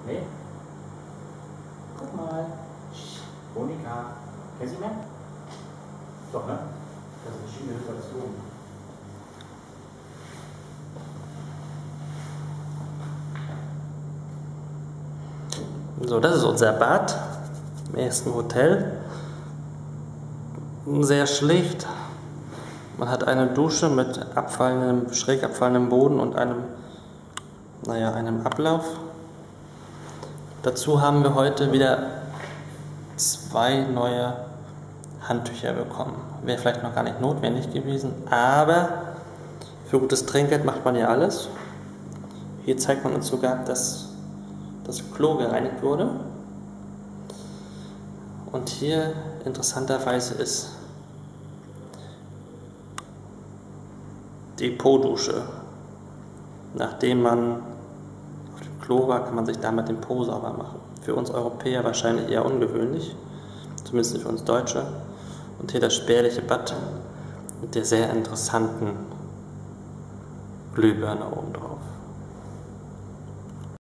Nee? Guck mal. Monika. Kennst du ihn mehr? Doch, ne? Das sind verschiedene Situationen. So, das ist unser Bad im ersten Hotel. Sehr schlicht. Man hat eine Dusche mit schräg abfallendem Boden und einem Ablauf. Dazu haben wir heute wieder 2 neue Handtücher bekommen. Wäre vielleicht noch gar nicht notwendig gewesen, aber für gutes Trinkgeld macht man ja alles. Hier zeigt man uns sogar, dass das Klo gereinigt wurde. Und hier interessanterweise ist die Po-Dusche. Nachdem man auf dem Klo war, kann man sich damit den Po sauber machen. Für uns Europäer wahrscheinlich eher ungewöhnlich, zumindest für uns Deutsche. Und hier das spärliche Bad mit der sehr interessanten Glühbirne oben drauf.